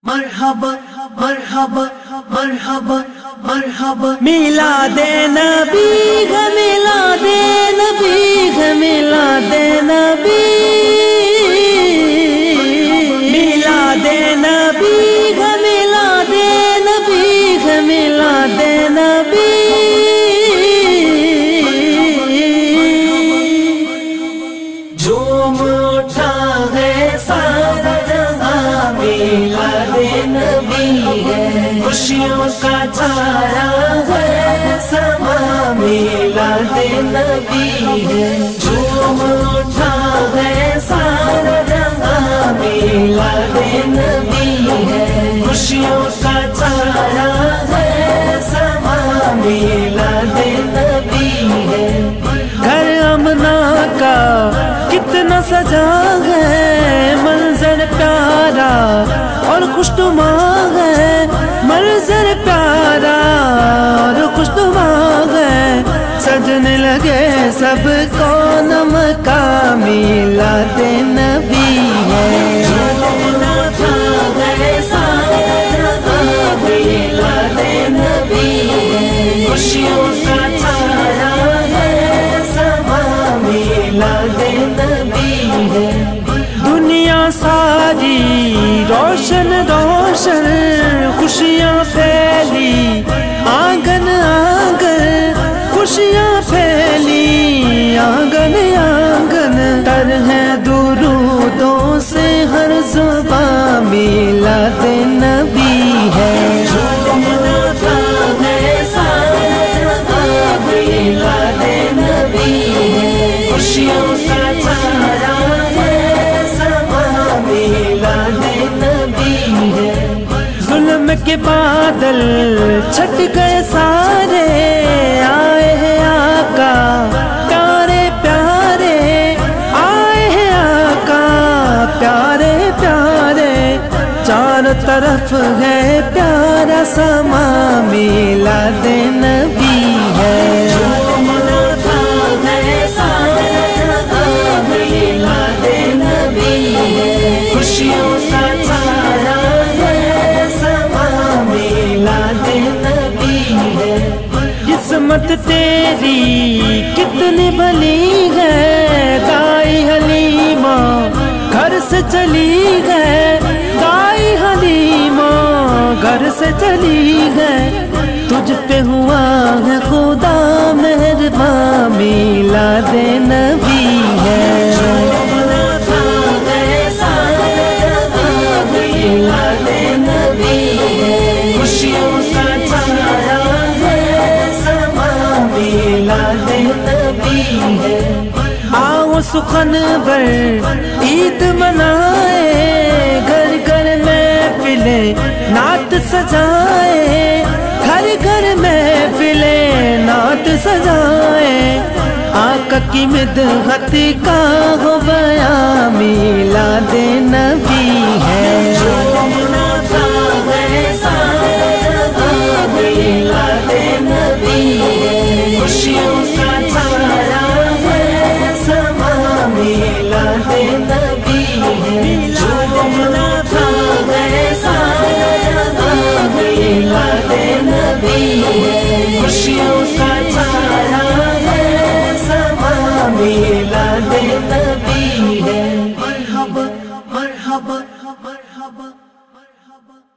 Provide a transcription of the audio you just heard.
مرحبا مرحبا مرحبا مرحبا میلاد نبی ہے، میلاد نبی ہے، میلاد نبی، میلاد نبی ہے، میلاد نبی ہے، میلاد نبی۔ جھوم اٹھا ہے سارا جہاں، میلاد نبی ہے، خوشیوں کا چھایا ہے سما، میلاد نبی ہے۔ جھوم اٹھا ہے سارا جہاں، میلاد نبی ہے، خوشیوں کا چھایا ہے سما، میلاد نبی ہے۔ گھر امنا کا کتنا سجا ہے، منظر پیارا اور خوشنما ہے، منظر پیارا اور خوشنما ہے، سجنے لگے سب کونم کا، میلاد نبی ہے۔ میلاد نبی ہے، خوشیوں کا چھایا ہے سما، میلاد نبی ہے۔ دنیا ساری روشن روشن، خوشیاں پھیلی آنگن آنگن، خوشیاں پھیلی آنگن آنگن، تر ہے درودوں سے ہر زبان، میلاد نبی ہے۔ میلاد نبی ہے، خوشیوں کا چھایا ہے سما، میلاد نبی ہے۔ ظلم کے بادل چھٹ گئے سارے، آئے ہیں آقا پیارے پیارے، آئے ہیں آقا پیارے پیارے، چاروں طرف ہے پیارا سما، میلاد نبی ہے۔ میلاد نبی ہے، خوشیوں کا چھایا ہے سما، میلاد نبی ہے۔ قسمت تیری کتنی بھلی ہے، دائی حلیمہ گھر سے چلی ہے، دائی حلیمہ گھر سے چلی ہے، تجھ پہ ہوا ہے خدا مہربان، میلاد نبی ہے۔ میلاد نبی ہے، خوشیوں کا چھایا ہے سما، میلاد نبی ہے۔ آؤ سخن بر عید منائے، گھر گھر محفلیں نعت سجائے، گھر گھر محفلیں نعت سجائے، آقا کی مدحت کا ہو بیان، میلاد نبی ہے۔ میلاد نبی ہے، خوشیوں کا چھایا ہے سما، میلاد نبی ہے۔ میلاد نبی ہے، خوشیوں کا چھایا ہے سما، میلاد نبی ہے۔ مرحبا مرحبا مرحبا مرحبا۔